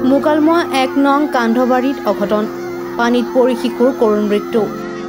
মুকালমুৱা ১ নং কান্ধবাৰীত অঘটন পানীত পৰি শিশুৰ কৰুণ মৃত্যু।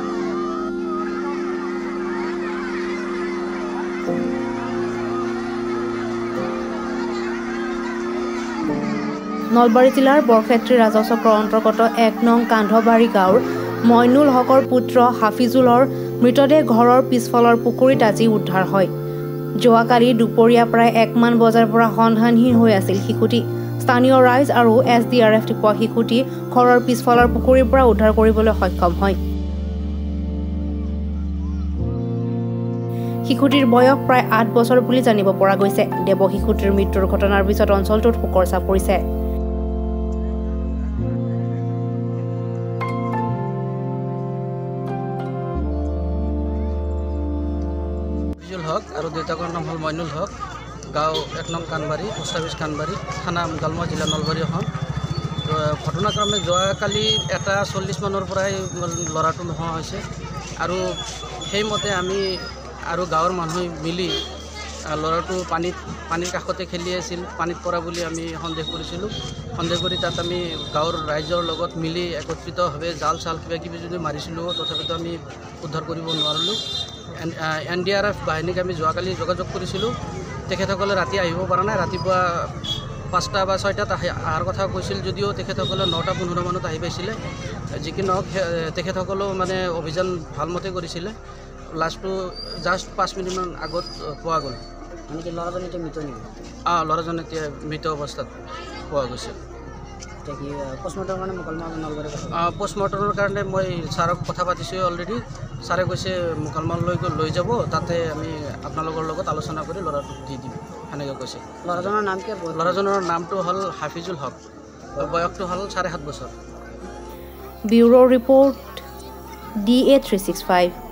নলবাৰী জিলাৰ বৰক্ষেত্ৰী ৰাজচক্ৰৰ অন্তৰ্গত ১ নং কান্ধবাৰী গাঁৱৰ মইনুল হকৰ পুত্ৰ হাফিজুলৰ মৃতদেহ ঘৰৰ পিছফালৰ পুখুৰীত আজি উদ্ধাৰ হয়। যোৱাকালি দুপৰীয়া প্ৰায় ১ মান বজাৰ পৰা সন্ধানহীন হৈ আছিল শিশুটি। স্থানীয় ৰাইজ আৰু SDRF টিপোৱা শিশুটি ঘৰৰ পিছফালৰ পুখুৰীৰ পৰা উদ্ধাৰ কৰিবলৈ সক্ষম হয়। শিশুটিৰ বয়স প্ৰায় ৮ বছৰ বুলি জানিব পৰা গৈছে। দেৱ শিশুটিৰ মৃত্যুৰ ঘটনাৰ পিছত অঞ্চলটোত শোকৰ ছাপ পৰিছে। হক আৰু দেউতাকৰ নাম হ'ল মইনুল হক, গাঁও ১ নং কানবাৰী, পোষ্ট অফিচ কানবাৰী, থানা মুকালমুৱা, জিলা নলবাৰী অসম। ঘটনাক্ৰমে যোৱাকালি ১:৪০ মানৰ পৰাই ল'ৰাটো নোহোৱা হৈছে আৰু সেইমতে আমি আৰু গাঁৱৰ মানুহে মিলি ল'ৰাটো পানীৰ কাষতে খেলি আছিল, পানীত পৰা বুলি আমি সন্দেহ কৰিছিলোঁ। সন্দেহ কৰি তাত আমি গাঁৱৰ ৰাইজৰ লগত মিলি একত্ৰিতভাৱে জাল চাল কিবাকিবি যদি মাৰিছিলোঁ, তথাপিতো আমি উদ্ধাৰ কৰিব নোৱাৰিলোঁ। NDRF বাহিনীক আমি যোৱাকালি যোগাযোগ কৰিছিলোঁ। তেখেতসকলে ৰাতি আহিব পৰা নাই। ৰাতিপুৱা ৫টা বা ৬টাত অহাৰ কথা কৈছিল যদিও তেখেতসকলে ৯:১৫ মানত আহি পাইছিলে। যি কি নহওক তেখেতসকলেও মানে অভিযান ভালমতে কৰিছিলে। লাষ্টটো জাষ্ট 5 মিনিটমান আগত পোৱা গ'ল। মানে কি ল'ৰাজন এতিয়া মৃত নেকি? ল'ৰাজন এতিয়া মৃত অৱস্থাত পোৱা গৈছে। পষ্টমৰ্টমৰ কাৰণে মই ছাৰক কথা পাতিছোঁ অলৰেডি। ছাৰে কৈছে মুকালমুৱালৈ লৈ যাব, তাতে আমি আপোনালোকৰ লগত আলোচনা কৰি ল'ৰাটোক দি দিম, সেনেকৈ কৈছে। ল'ৰাজনৰ নাম কি? ল'ৰাজনৰ নামটো হ'ল হাফিজুল হক, বয়সটো হ'ল 7.5 বছৰ। Bureau report DA 365।